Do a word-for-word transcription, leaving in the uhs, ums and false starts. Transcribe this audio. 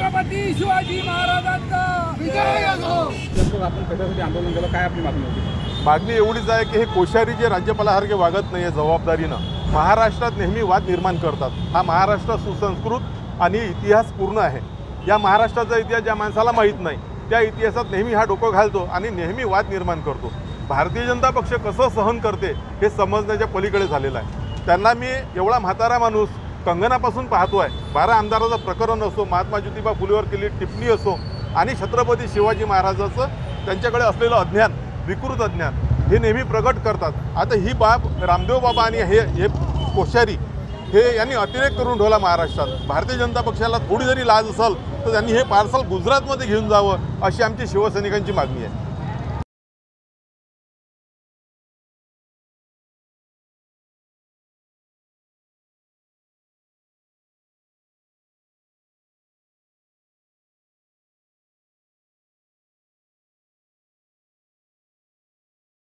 छत्रपती शिवाजी महाराजांचा विजय असो। आपण कशासाठी आंदोलन केलं, काय आपली मागणी होती? मागणी एवढीच आहे की हे कोश्यारी जे राज्यपालासारखे वागत नाही आहे जबाबदारीनं, महाराष्ट्रात नेहमी वाद निर्माण करतात। हा महाराष्ट्र सुसंस्कृत आणि इतिहासपूर्ण आहे। या महाराष्ट्राचा इतिहास ज्या माणसाला माहीत नाही त्या इतिहासात नेहमी हा डोकं घालतो आणि नेहमी वाद निर्माण करतो। भारतीय जनता पक्ष कसं सहन करते हे समजण्याच्या पलीकडे झालेलं आहे। त्यांना मी एवढा म्हातारा माणूस कंगनापासून पाहतो आहे, बारा आमदाराचं प्रकरण असो, महात्मा ज्योतिबा फुलेवर केलेली टिप्पणी असो आणि छत्रपती शिवाजी महाराजाचं त्यांच्याकडे असलेलं अज्ञान, विकृत अज्ञान हे नेहमी प्रगट करतात। आता ही बाब रामदेव बाबा आणि हे हे कोश्यारी हे यांनी अतिरेक करून ठेवला महाराष्ट्रात। भारतीय जनता पक्षाला थोडी जरी लाज असेल तर त्यांनी हे पार्सल गुजरातमध्ये घेऊन जावं अशी आमची शिवसैनिकांची मागणी आहे।